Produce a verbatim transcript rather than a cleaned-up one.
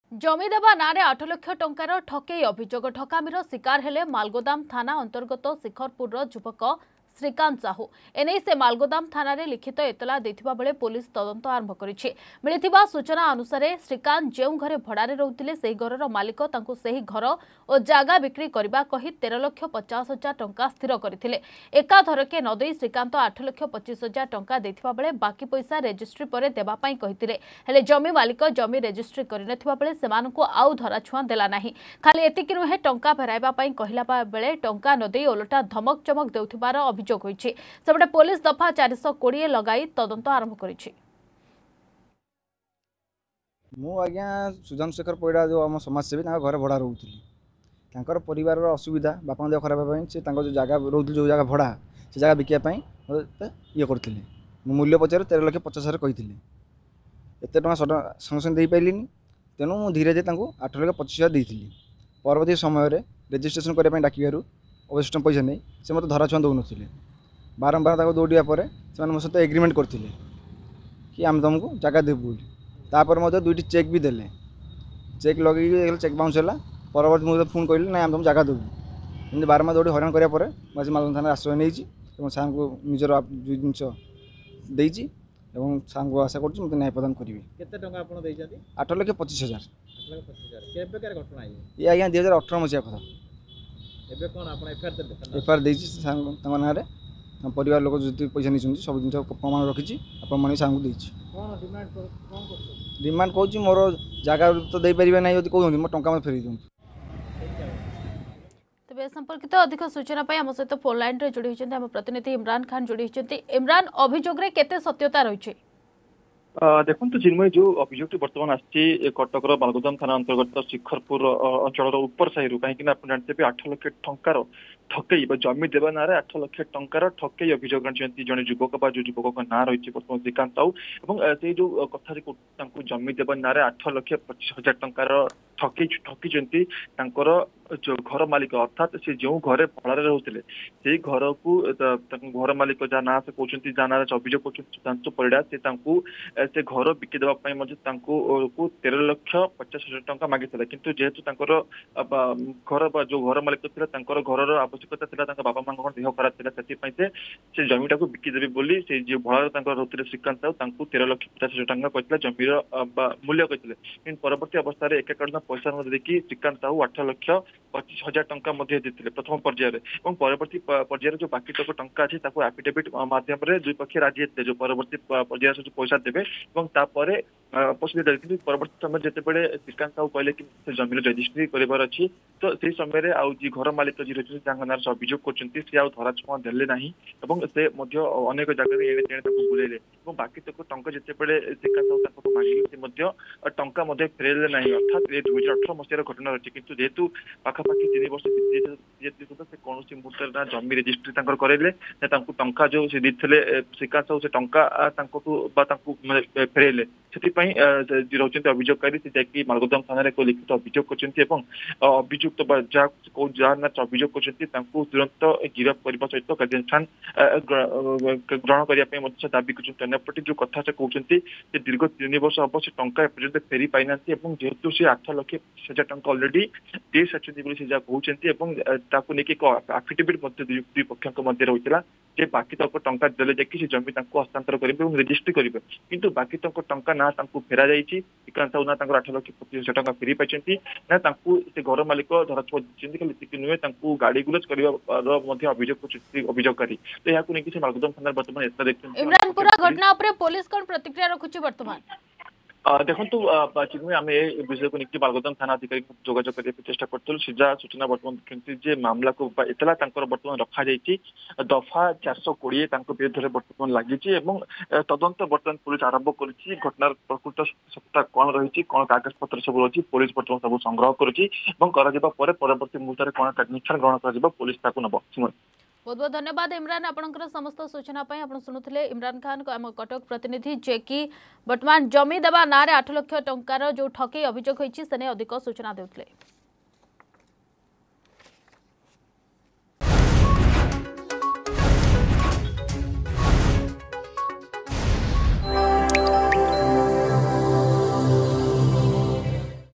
जमी देवा नारे आठ लाख टंकार ठकई अभियोग ठकामीर शिकार हेले मालगोदाम थाना अंतर्गत शिखरपुर युवक श्रीकांत साहू एने से मालगोदाम थाना रे लिखित एतला देथिबा बेले पुलिस तदंत आरंभ करिछि। मिलिथिबा सूचना अनुसार श्रीकांत जेउ घरे भड़ारे रहुथिले सेही घरर मालिक तांको सेही घर और जागा बिक्री करबा कहि तेरह लाख पचास हजार टंका स्थिर करथिले। एकाधरके न देई श्रीकांत आठ लाख पच्चीस हजार टंका देथिबा बेले बाकी पैसा रजिस्ट्री परे देबा पई कहिथिले। हेले जमी मालिक जमी रजिस्ट्री करिनथिबा बेले सेमानकु आउ धरा छुआ देला नाही। खाली एतिकि नुहे टंका फेराइबा पई कहिला बेले टंका न देई ओलटा धमक चमक देउथिबार अभियोग सेपटे पुलिस दफा चार सौ कोड़े लगाई तदंत आरंभ करिछि। मु आज्ञा सुजन शेखर पैड़ा जो आम समाजसेवी घर भड़ा रोली परिवार असुविधा बापा देह खराब से जो जगह रोती जो जगह भड़ा से जगह बिकापी ये करते मूल्य पचार तेरह लाख पचास हजार कही एत संगे संगे पारे तेणु मुझे धीरे धीरे आठ लाख पच्चीस हजार देती परवर्ती समय रेजिस्ट्रेशन करने डाकिबार अवशिष्ट पैसा नहीं से मत धरा छुआ दौन बारंबार दौड़ा पर मो सहित एग्रीमेंट करते कि आम तुमको जगह देवु तापर दुईट चेक भी देले चेक लगे चेक बाउंस है परवर्त मुझे फोन कहली ना आम तुम जगह देवु एमती बारंबार दौड़ी हईराण करापर मुझे मालगोदाम थाना आश्रय नहीं सार को निजर जिनस देती सार को आशा कर न्याय प्रदान करेंगे। आठ लाख पच्चीस हजार ये आज्ञा दुई हजार अठर मसीहा कथा एफआईआर देना परिवार लोक जो पैसा नहीं सब जिन प्रमाण रखी प्रमाण सार को डिमांड कौन मोर जगह तो दे पारे ना कहते मो टाँचा फेरी दिखाँ। तेज संपर्कित अधिक सूचना आम सहित फोन लाइन रे जोड़ी होती प्रतिनिधि इमरान खान जोड़ी होती। इमरान अभियोग केते सत्यता रही? देखो चिन्मय जो अभियोग बर्तमान आसी कटकर मालगोदाम थाना अंतर्गत शिखरपुर अंचल उपर साही कहीं जानते आठ लाख टंकार ठकई जमी देवा ना आठ लाख टंकार ठकई अभियोग आनी जड़े युवक बा जो युवक ना रही बर्तमान श्रीकांत साहू और से जो कथा जमी देवा ना आठ लाख पच्चीस हजार टंकार ठकई ठकी जो घर मालिक अर्थात से जो घरे भड़ारे रोते से घर को घर मालिक जहाँ ना से कहते जहाँ ना अभियोग कर परिड़ा से से घर बिकी देवाई को तेरह लाख पचास हजार टंका मागी किंतु जेहेतु घर जो घर मालिक घर आवश्यकता था बापा माँ देह खराब था से जमीटा को बिकीदेवी बोली से जो भड़ा रोते श्रीकांत साहू तेरह लाख पचास हजार टंका कहते जमीर मूल्य कहते परवर्ती अवस्था एकाकालीन पैसा देखिए श्रीकांत साहू आठ लाख पच्चीस हजार टंका देते प्रथम पर्यायर और परवर्ती पर्यायर जो बाकी तक टंका अच्छी एफिडेविट माध्यम दुई पक्ष राजी होते जो परवर्ती पर्यायर जो पैसा देवे परवर्ती समय जितेबाला श्रीकांत साहू कहले कि जमीन रजिस्ट्री करार अच्छी तो से समय जी घर मालिक जी रही ना अभियोग कर धरा छुआ देले ना से अनेक जगह बुलेले बाकी तक टंका जितेबाला श्रीकांत साहू मांगे टंका फेरेले ना अर्थात दुई हजार अठर मसीहार घटना रही किंतु जेहेतु पाखापाखि तीन वर्ष से कौन मुहूर्त ना जमी रेजिस्ट्री करेले टंका जो से देते श्रीकांत साहू से टंका फेरेले से रोच अभियोगकारी से जाकि मालगोदाम थाना एक लिखित अभियोग कर अभियुक्त जहाँ अभियोग कर तुरंत गिरफ करने सहित कार्यानुष्ठान ग्रहण करने दाबी करपटे जो कथा से कहते दीर्घ तीन वर्ष हम से टंका एपर्यंत फेरी पाई ना जेहेतु से आठ लाख पचास हजार टंका अलरेडी दे सारी से कहते लेकिन आफिडेविट दुई पक्ष मध्य रही जे बाकी तक टंका देले जाकि जमी हस्तांतर करेंगे और रेजिस्ट्री करेंगे किंतु बाकी तक टंका ना फेरा जाइए श्रीकांत साहू ना आठ लाख पच्चीस हजार टंका फेरी पाई ना से घर मालिक धरा छुआ खाली नुहे गाड़ी गुलज कर अभियोग अभियोगकारी तो यहाँ नहीं मालगोदाम थाना बर्तमान एत देखते इमरान पूरा घटना पर पुलिस कौन प्रतिक्रिया रखुची वर्तमान? देखु चिन्मय आम ए विषय को लेकिन मालगोदाम थाना अधिकारी जोगाजोग करने चेष्टा करूँ सीधा सूचना बर्तमान देखते मामला को एतला बर्तमान रखा जाइए दफा चार सौ कोड़े विरुद्ध में बर्तमान लगी तदंत बर्तमान पुलिस आरंभ कर घटनार प्रकृत सत्ता कौन रही कौन कागज पत्र सब रही पुलिस बर्तमान सब संग्रह कर परवर्ती मुहूर्त में कौन कार्यानुष्ठान ग्रहण कर पुलिस नब। बहुत बहुत धन्यवाद इमरान आपनकर समस्त सूचना पाई। आपण सुनुथिले इमरान खान को आम कटक प्रतिनिधि जे कि वर्तमान जमी देवा नारे आठ लाख टंकार जो ठकई अभियोग होईछि सेने अधिक सूचना देउथिले।